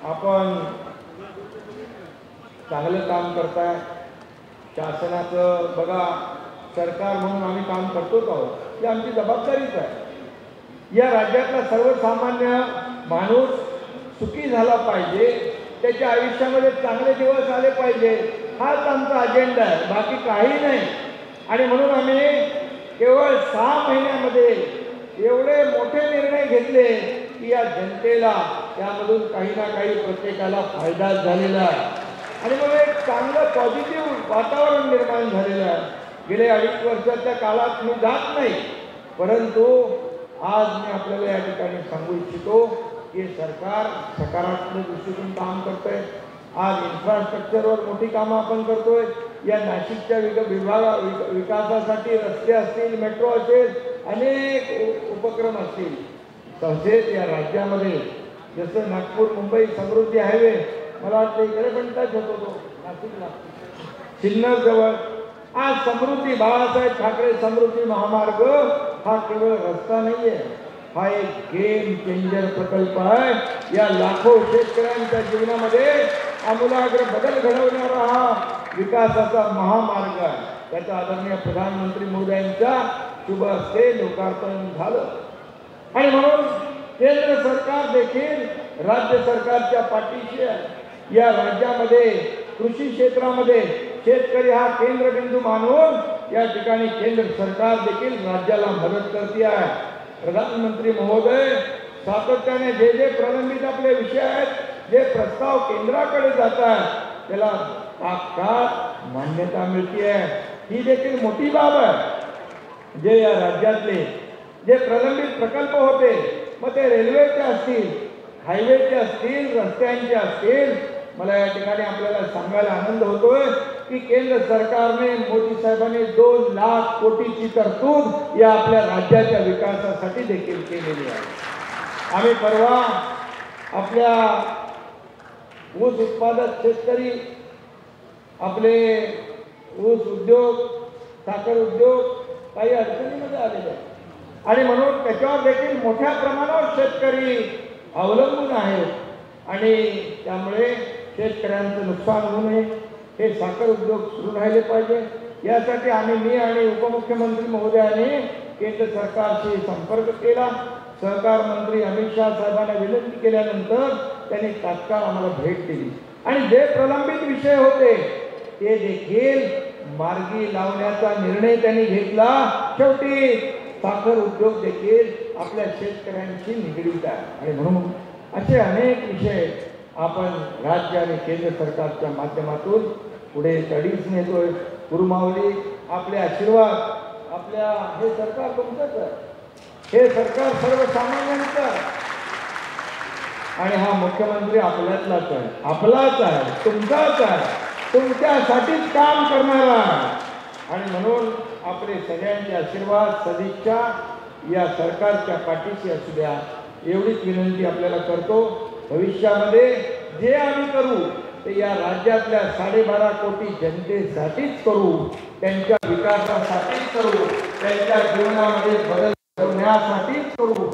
आपण चांगलं काम करताय। शासनाचं बघा, सरकार म्हणून आम्ही काम करतोच आहोत, ही आमची जबाबदारीच आहे। या राज्यातला सर्वसामान्य माणूस सुखी झाला पाहिजे, त्याच्या आयुष्यामध्ये चांगले दिवस आले पाहिजे, हाच आमचा अजेंडा आहे, बाकी काही नाही। आणि म्हणून आम्ही केवळ 6 महिन्यामध्ये एवढे मोठे निर्णय घेतले की या जनतेला त्यामधून काही ना काही प्रत्येकाला फायदा झालेला आहे आणि मग एक चांगलं पॉझिटिव्ह वातावरण निर्माण झालेलं आहे। गेले 2.5 वर्षाच्या काळात मी जात नाही, परंतु आज मी आपल्याला या ठिकाणी सांगू इच्छितो की सरकार सकारात्मक दृष्टीतून काम करतंय। आज इन्फ्रास्ट्रक्चरवर मोठी कामं आपण करतोय। या नाशिकच्या विकासासाठी रस्ते असतील, मेट्रो असेल, अनेक उपक्रम असतील। तसेच या राज्यामध्ये जसं नागपूर मुंबई समृद्धी हायवे, मला वाटतं इकडे पण टच होतो तो नाशिकला सिन्नर जवळ। आज समृद्धी, बाळासाहेब ठाकरे समृद्धी महामार्ग हा केवळ रस्ता नाही आहे, हा एक गेम चेंजर प्रकल्प आहे। या लाखो शेतकऱ्यांच्या जीवनामध्ये आमूलाग्र बदल घडवणारा हा विकासाचा महामार्ग आहे। त्याचा आदरणीय प्रधानमंत्री मोदयांच्या शुभ हस्ते लोकार्पण झालं आणि म्हणून केंद्र सरकार देखील राज्य सरकारच्या पाठीशी आहे। या राज्यामध्ये कृषी क्षेत्रामध्ये शेतकरी हा केंद्रबिंदू मानून या ठिकाणी केंद्र सरकार देखील राज्याला मदत करते आहे। प्रधानमंत्री महोदय सातत्याने जे प्रलंबित आपले विषय आहेत, जे प्रस्ताव केंद्राकडे जातात, त्याला तात्काळ मान्यता मिळते आहे, ही देखील मोठी बाब आहे। जे या राज्यातले जे प्रलंबित प्रकल्प होते, मग ते रेल्वेचे असतील, हायवेचे असतील, रस्त्यांचे असतील, मला या ठिकाणी आपल्याला सांगायला आनंद होतोय की केंद्र सरकारने, मोदी साहेबांनी 2 लाख कोटीची तरतूद या आपल्या राज्याच्या विकासासाठी देखील केलेली आहे। आम्ही परवा आपल्या ऊस उत्पादक शेतकरी, आपले ऊस उद्योग, साखर उद्योग काही अडचणीमध्ये आलेले आहेत आणि म्हणून त्याच्यावर देखील मोठ्या प्रमाणावर शेतकरी अवलंबून आहेत आणि त्यामुळे शेतकऱ्यांचं नुकसान होऊ नये, हे साखर उद्योग सुरू राहिले पाहिजे। यासाठी मी आणि उपमुख्यमंत्री महोदयांनी केंद्र सरकारशी संपर्क केला। सहकार मंत्री अमित शाह साहेबांना विनंती केल्यानंतर त्यांनी तात्काळ आम्हाला भेट दिली आणि जे प्रलंबित विषय होते ते देखील मार्गी लावण्याचा निर्णय त्यांनी घेतला। शेवटी साखर उद्योग देखील आपल्या शेतकऱ्यांशी निगडीत आहे आणि म्हणून असे अनेक विषय आपण राज्य आणि केंद्र सरकारच्या माध्यमातून पुढे तडीस नेतोय। गुरुमाऊली, आपले आशीर्वाद, आपल्या हे सरकार तुमचंच आहे, हे सरकार सर्वसामान्यांचं आहे आणि हा मुख्यमंत्री आपल्यातलाच आहे, आपलाच आहे, तुमचाच आहे, तुमच्यासाठीच काम करणारा आहे आणि म्हणून आपले सगळ्यांचे आशीर्वाद, सदिच्छा या सरकारच्या पाठीशी असू द्या, एवढीच विनंती आपल्याला करतो। भविष्यामध्ये जे आम्ही करू ते या राज्यातल्या 12.5 कोटी जनतेसाठीच करू, त्यांच्या विकासासाठीच करू, त्यांच्या जीवनामध्ये बदल करण्यासाठीच करू